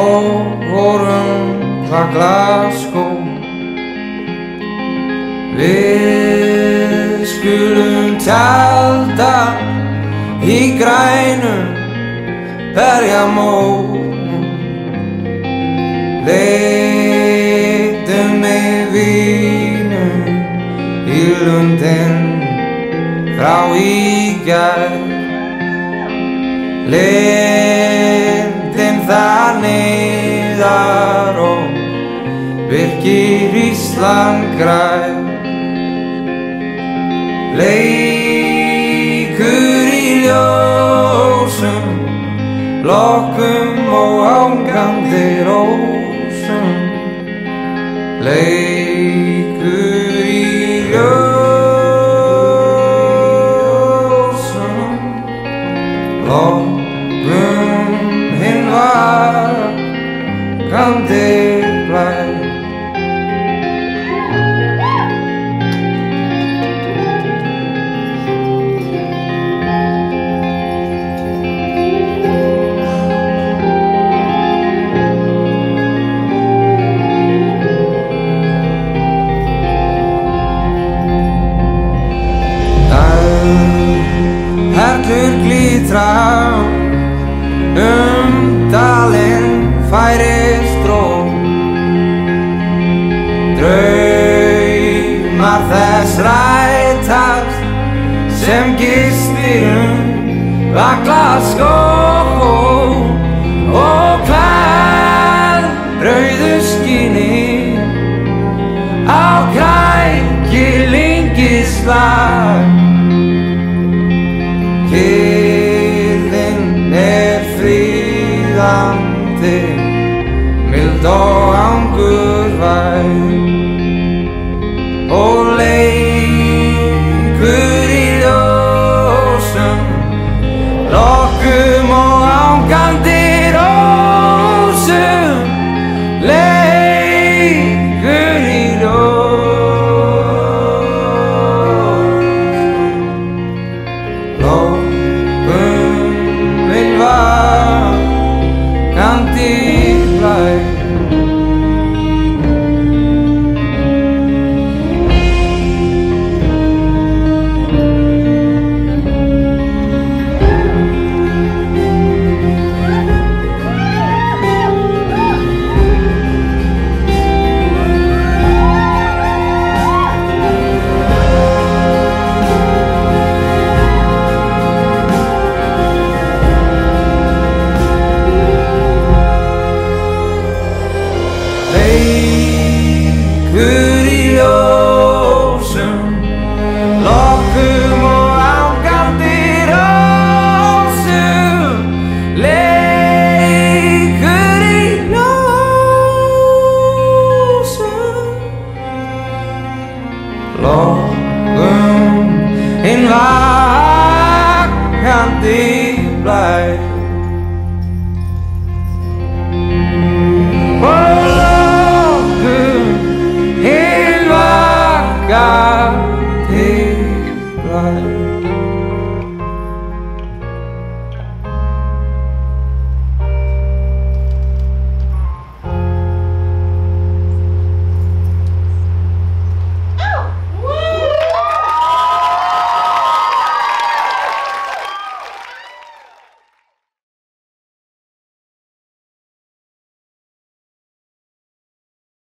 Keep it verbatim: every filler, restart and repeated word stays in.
vorum Vaglaskogi. Við skulum tjalda í grænum berjamóum. Leitum með vínum í lundin frá í gær. Lindin þar niðar og virkir Ísland grær. Leikur í ljósum, lokkum og hangandi rósum. Leikur í ljósum, lokkum hinn vakandi blær. Perlur glitra dalinn færist ró. Draumar þess rætast sem gistir Vaglaskogi og klæð rauðu skini á kræki lengislag. Kyrrðin er fríðandi, mild og angurvær, og leikur í ljósum, lokkum og hangandi rósum. Leikur í ljósum, lokkum hinn vakandi blær. Leikur í ljósum, lokkum og hangandi rósum. Leikur í ljósum, lokkum hinn vakandi blær. Vakandi blær.